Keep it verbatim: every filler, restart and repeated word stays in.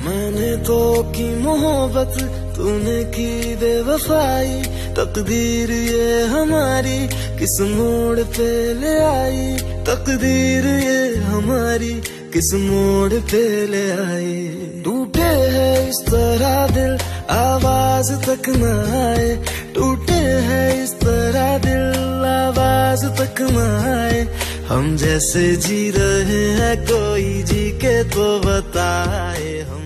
मैंने तो की मोहब्बत, तूने की बेवफाई। तकदीर ये हमारी किस मोड़ पे ले आई, तकदीर ये हमारी किस मोड़ पे ले आई। टूटे है इस तरह दिल, आवाज तक न आए। टूटे है इस तरह दिल, आवाज तक न आए। हम जैसे जी रहे हैं कोई जी के तो बताए हम।